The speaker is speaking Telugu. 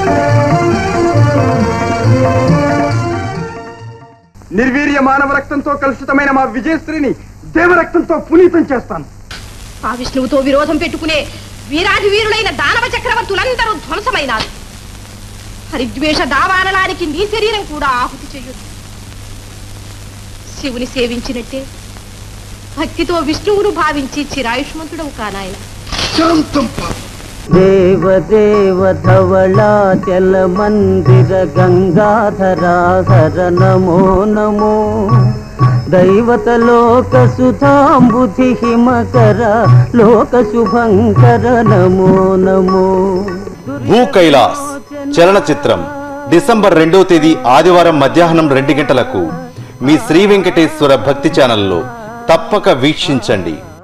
నిర్వీర్య మానవ రక్తంతో కలుషితమైన మా విజయశ్రీని దేవరక్తంతో పునీతం చేస్తాను. ఆ విష్ణువుతో విరోధం పెట్టుకునే వీరాధి వీరులైన దానవ చక్రవర్తులందరూ ధ్వంసమైనారు. హరిద్వేష దావానలానికి నీ శరీరం కూడా ఆహుతి చెయ్యొద్దు. శివుని సేవించినట్టే భక్తితో విష్ణువును భావించి చిరాయుష్మంతుడవు కానాయన. దేవదేవ ధవళాచల మందిర గంగాధరాధర నమో నమో దైవత లోక సుధాంబుధి హిమకర లోక శుభంకర నమో నమో. భూకైలాస్ చలనచిత్రం డిసెంబర్ 2వ తేదీ ఆదివారం మధ్యాహ్నం 2 గంటలకు మీ శ్రీ వెంకటేశ్వర భక్తి ఛానల్లో తప్పక వీక్షించండి.